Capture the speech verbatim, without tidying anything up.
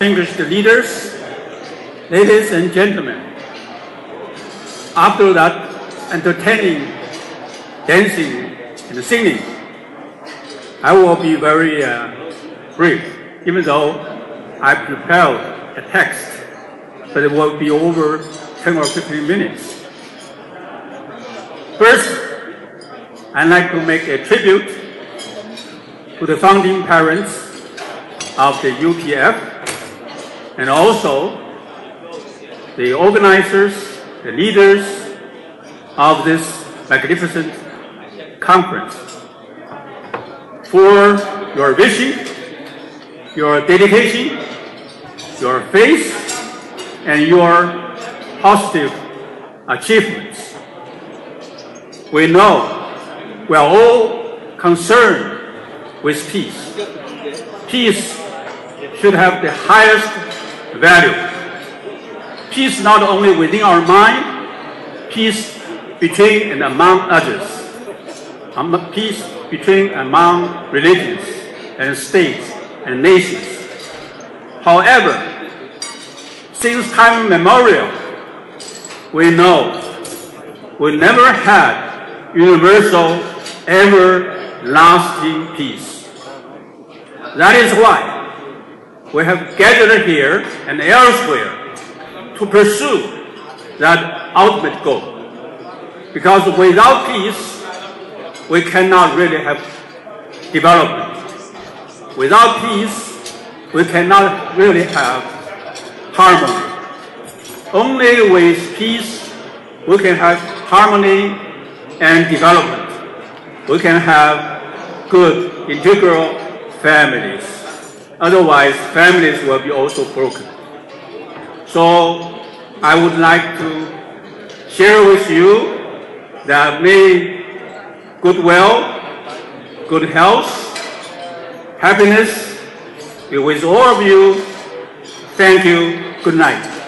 Distinguished leaders, ladies and gentlemen, after that entertaining dancing and singing, I will be very uh, brief, even though I prepared a text, but it will be over ten or fifteen minutes. First, I'd like to make a tribute to the founding parents of the U P F and also the organizers, the leaders of this magnificent conference for your vision, your dedication, your faith, and your positive achievements. We know we are all concerned with peace. Peace should have the highest value. Peace not only within our mind, peace between and among others, peace between and among religions and states and nations. However, since time immemorial, we know we never had universal, everlasting peace. That is why we have gathered here and elsewhere to pursue that ultimate goal. Because without peace, we cannot really have development. Without peace, we cannot really have harmony. Only with peace, we can have harmony and development. We can have good, integral families. Otherwise, families will be also broken. So, I would like to share with you that may goodwill, good health, happiness be with all of you. Thank you. Good night.